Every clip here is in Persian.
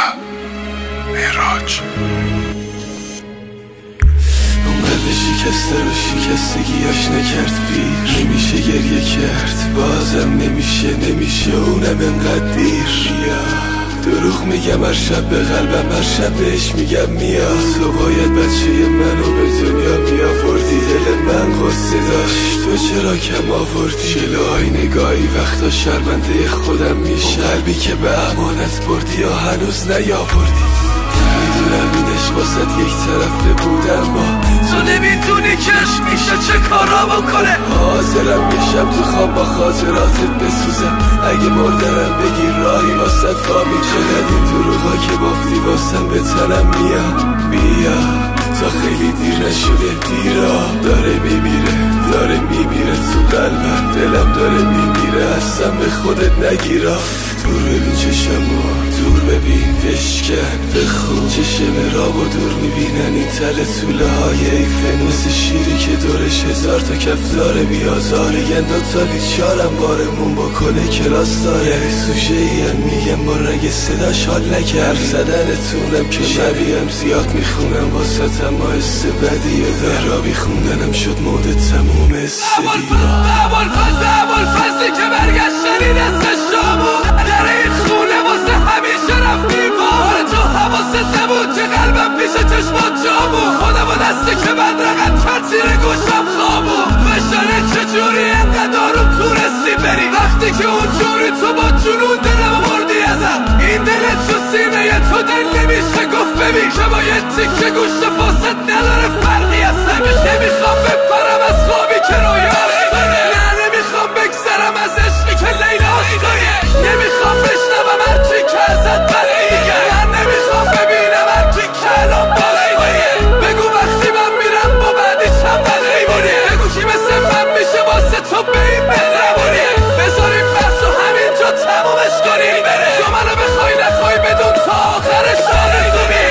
مهراج. اون قلب شکسته رو شکستگیاش نکرد پیر، نمیشه گریه کرد بازم نمیشه اونم انقدر دیر. دروغ میگم هر شب به قلبم، هر شب بهش میگم میاد. تو باید بچه منو به دنیا میآوردی، دل من قصه داشت تو چرا کم آوردی. جلوهای نگاهی وقتا شرمنده خودم میشه، قلبی که به امانت بردی یا هنوز نیاوردی. میدونم این عشق واسد یک طرفه بود، اما تو نمیدونی کش میشه چه کارا بکنه. حاضرم بشم تو خواب با خاطراتت بسوزم، اگه مردنم بگیر راهی واسد فامی. چقدر این دروغا که گفتی واسم به تنم بیا تا خیلی دیر نشده، دیرا داره میمیره تو قلبم، دلم داره میمیره، اصلا به خودت نگیرا. دور ببین چشمو، دور ببین بشکن بخون، چشم را و دور میبینن این تل طوله های ای فنوس شیری که دورش 1000 تا کف داره بیازاره. ین 2 تا لیچارم بارمون بکنه کلاس داره. سوژه این میگم با رنگ صداش حال نکرد، زدنتونم که شبیهم زیاد میخونم واسه اما حس بدیه دارابی خوندنم شد مود تموم استدیو. ابوالفضلی که برگشتنی دستش شامو در این خونه واسه همیشه رفتی بار. تو حواست نبود که قلبم پیش چشمات جامو، خودم و دستی که بدرقت کرد زیر گوشم خوابو. بشنه چجوری انقدر آروم تونستی بری، وقتی که اونجوری تو با جنون دلم بردی ازم. این دلت تو سینه تو دل نمیشه گفت ببین که با یه تیکه گوشت فاسد نداره فرقی اصلا. نمیخوام بپرم از خوابی که رویایی داره، نه نمیخوام بگذرم از عشقی که لیلاست داره، نمیخوام بشنوم هرچی که ازت براییه، نه نمیخوام ببینم هرچی که الان بالاییه. بگو وقتی من میرم با بعدی چند بلیمونیه، بگو کی مثل من میشه واسه تو به این بلمونیه. بذاریم بحث و همینجا تمومش کنیم بره، تو منو بخوای نخوای بدون تا آخرش آرزومیه.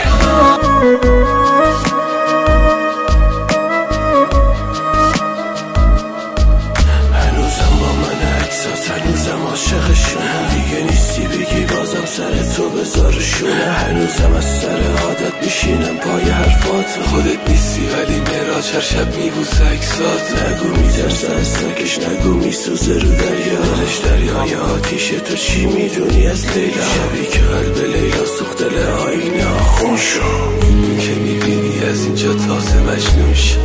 هنوزم عاشقشونم، دیگه نیستی بگی بازم سر تو بذارشونه. هنوزم از سر عادت میشینم پای حرفات، خودت نیستی ولی مهراج هر شب میبوسه عکسات. نگو میترسه از سکش، نگو میسوزه رو دریا، دلش دریای آتیشه. تو چی میدونی از لیلا؟ شبی که قلب لیلا سوخت دل آینه آخون شو، این که میبینی از اینجا تازه مجنون شو.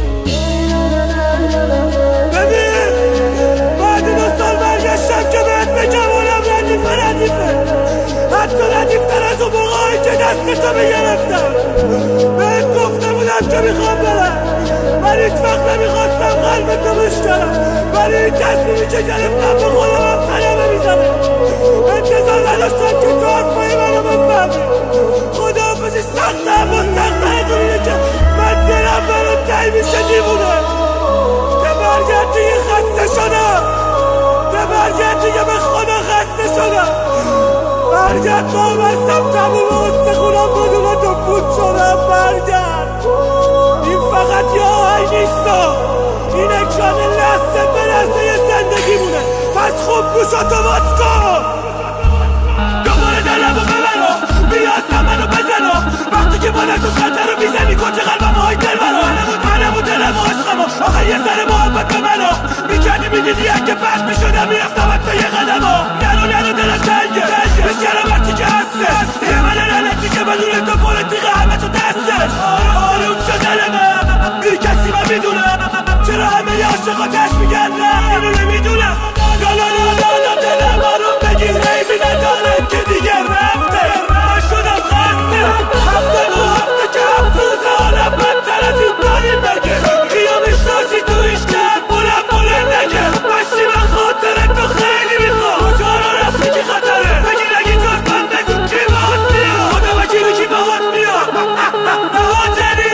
برگشتم که بهت بگم اونم ردیفه حتی ردیفتر از اون موقعی که دستتو میگرفتم. بهت گفته بودم که میخوام برم، من هیچ وقت نمیخواستم قلبتو بشکنم، ولی این تصمیمی که گرفتم به خودم هم صدمه میزنه. انتظار نداشتم که تو حرفای منو بفهمی. خداحافظی سخته اما سخته از اونیه که من دلم برام تایی میشه دیوونه. که برگردی یه خسته شدم، برگرد دیگه به خدا خسته شدم. برگرد با بستم تموم استخونم بدون تو بود شدم. برگرد، این فقط یه آهنگ نیستا، این اکران لحظه به لحظه یه زندگی مونه. پس خوب گوشاتو باز کن، دوباره دلمو ببرا، بیا اصلا منو بزنا. وقتی که با نتو خطر رو میزنی کنچه قلبم های دل برا، منم و دلم و عشقم آخه یه سر محبت به منو میکردی میدیدی اگه بد میشدم میرفتم حتی یه قدم ها. نرو دلم تنگه بشکرم هرچی که هسته، یه من لعنتی که بدون تو پولتیقه همه تو دستش. آروم شد دلمم بی کسی من میدونم چرا همه ی عاشقاتش میگن نه. اینو نمیدونم لا دلم آروم بگیر، ریبی نداره که دیگه رفته. من شدم خسته، هفته که 7 روز حالم بدتر از این داری بگه. کیا میشناسی تو ایشتر بلند نگه، باشی من خاطره تو خیلی میخوام. کجا رو رفتی که خطره بگی نگی جز من بگو کی باهات میاد. خدا وکیلی کی باهات میاد. نهاتنی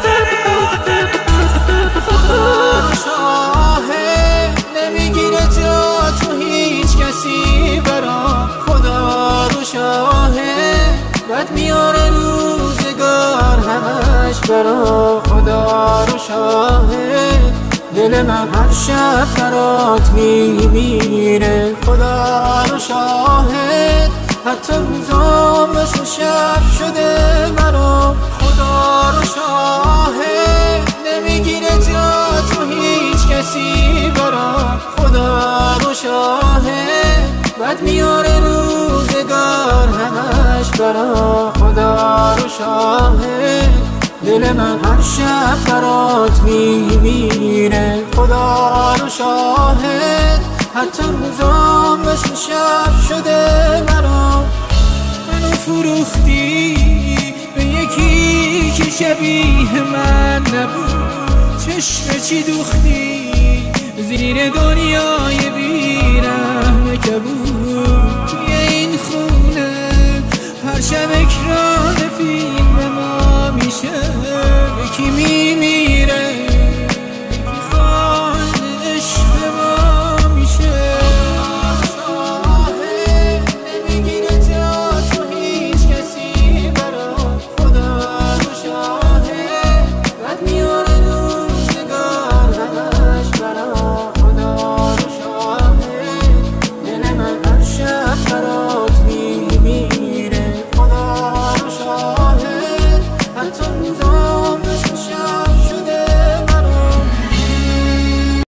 شاهه نمیگیره جا تو هیچ کسی برام. خدا رو شاهه بد میاره روزگار همش برام. خدا رو شاهه دل من هر شب برات میمیره. خدا رو شاهد حتی روزام مثل شب شده مرا، خدا رو شاهد نمیگیره جا تو هیچ کسی برام، خدا رو شاهد بد میاره روزگار همش برام، خدا رو شاهد دل من هر شب برات میمیره، خدا رو شاهد حتی روزام مثل شب شده مرا. منو فروختی به یکی که شبیه من نبود، چشم چی دوختی زیر دنیای بیرحم کبود.